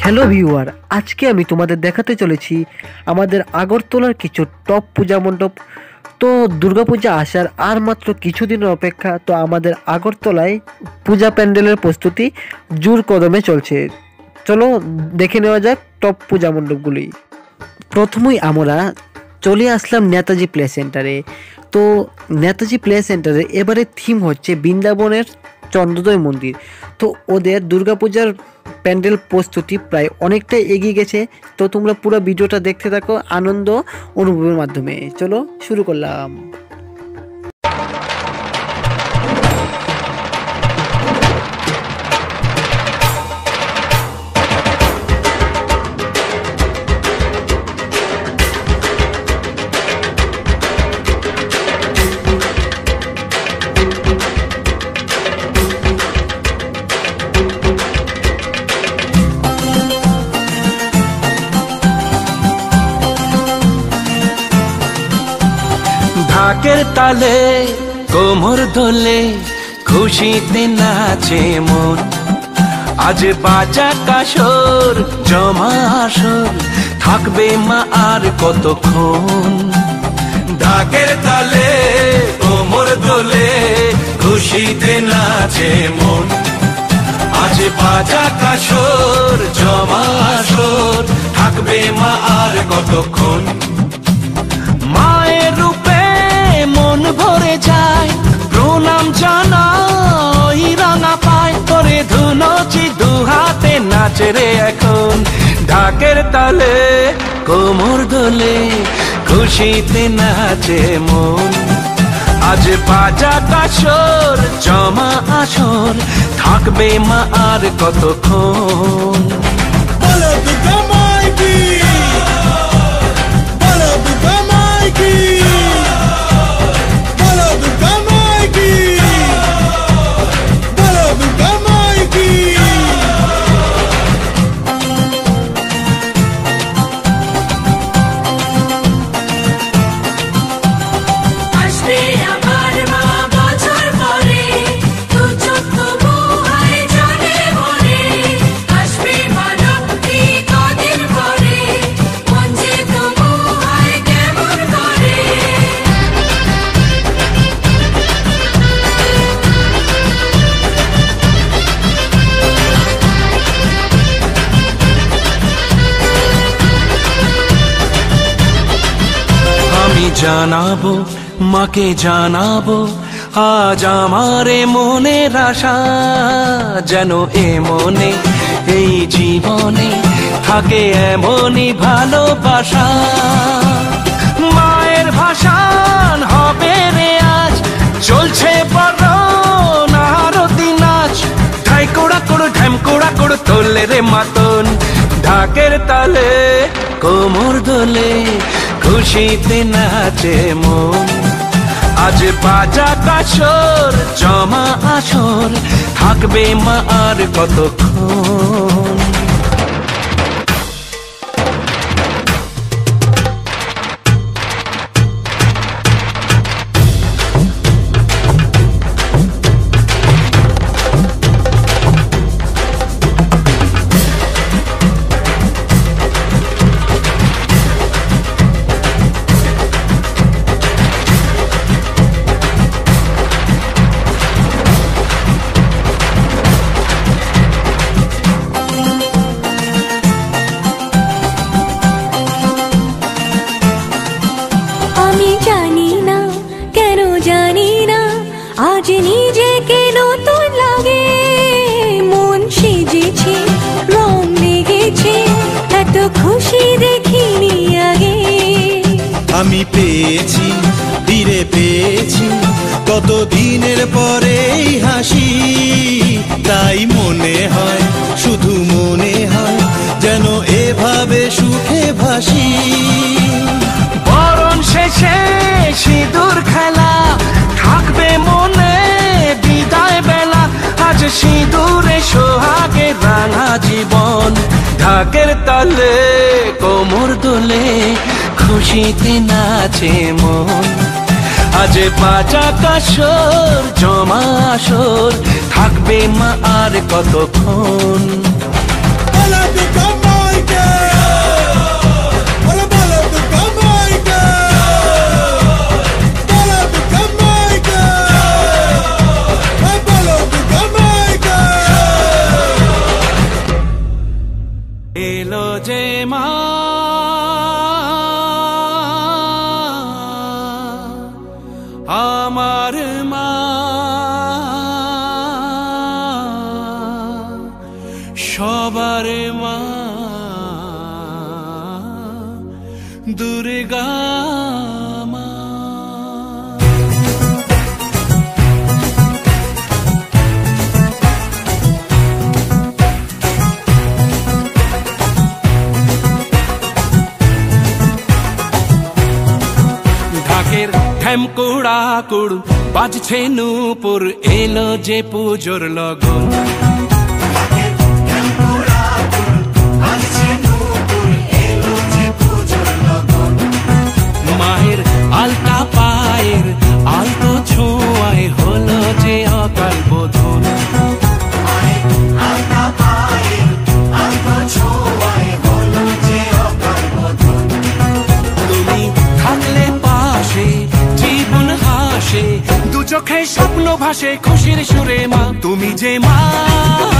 Hello viewer, আজকে আমি তোমাদের দেখাতে চলেছি আমাদের আগরতলার কিছু টপ পূজা মণ্ডপ। তো দুর্গাপূজা আসার আর মাত্র কিছুদিনের অপেক্ষা। তো আমাদের আগরতলায় পূজা প্যান্ডেলের প্রস্তুতি জোর কদমে চলছে। চলো দেখে নেওয়া যাক টপ পূজা মণ্ডপগুলি। প্রথমেই আমরা চলে আসলাম নেতাজি প্লে সেন্টারে। তো নেতাজি প্লে সেন্টারে এবারে থিম হচ্ছে বৃন্দাবনের চন্দ্রোদয় মন্দির। তো ওদের দুর্গাপূজার প্যান্ডেল প্রস্তুতি প্রায় অনেকটাই এগিয়ে গেছে। তো তোমরা পুরো ভিডিওটা দেখতে থাকো আনন্দ অনুভবের মাধ্যমে। চলো শুরু করলাম। ঢাকের তালে কোমর দোলে খুশিতে নাচে মন। আজ বাজা কাসর জমা আসর থাকবে মা আর কতক্ষণ। ঢাকের তালে কোমর দোলে খুশিতে নাচে মন। আজ বাজা কাসর জমা আসর থাকবে মা আর কতক্ষণ। মায়ের রূপে মন ভরে যায়, প্রণাম জানাই রাঙা পায় করে ধুনচি দুহাতে নাচে রে এখন। ঢাকের তালে কোমর দোলে খুশিতে নাচে মন। আজ বাজা কাসর জমা আসর থাকবে মা আর কতক্ষণ। বলো দুর্গা মাই কি, বলো দুর্গা মাই কি, বলো দুর্গা মাই কি, বলো দুর্গা মাই কি। আসবে আমার মা বছর পরে, দু চোখ তবু হয় জলে ভরে। আসবে মা লক্ষ্মী কদিন পরে, মন যে তবু হয় কেমন করে। আমি জানাবো মাকে জানাবো আজ আমারে মনের আশা। যেন এ মনে এই জীবনে থাকে এমনই ভালোবাসা। মায়ের ভাষান হবে রে আজ, চলছে বড় আরতি নাচ। ঠাই কোড়া কোড়ো ঢ্যাম কোড়া কোড়ো তোলে রে মাতন। ঢাকের তালে কোমর দোলে খুশিতে নাচে মন। আজ বাজা কাসর জমা আসর থাকবে মা আর কতক্ষণ। আমি জানি না কেন জানি না, আজ নিজেকে নতুন লাগে। মন সেজেছে রং লেগেছে, এত খুশি দেখিনি আগে। আমি পেয়েছি ফিরে পেয়েছি কত দিনের পরে এই হাসি। তাই মনে হয় শুধু মনে হয় যেন এভাবে সুখে ভাসি। বরণ শেষে সিঁদুর খেলা থাকবে মনে বিদায় বেলা। আজ সিঁদুরে সোহাগে রাঙা জীবন। ঢাকের তালে কোমর দোলে খুশিতে নাচে মন। আজ বাজা কাসর জমা আসর থাকবে মা আর কতক্ষণ। বলো দুর্গা মা আমার মা সবার মা দুর্গা মা। ঢাকের ঠ্যামকুড়া কুড় বাজছে নূপুর এলো যে পুজোর লগন। মায়ের আলতা পায়ের আলতো ছোঁয়ায় হলো যে অকাল বোধন। তুমি থাকলে পাশে জীবন হাসে, দু চোখে স্বপ্ন ভাসে খুশির সুরে মা। তুমি যে মা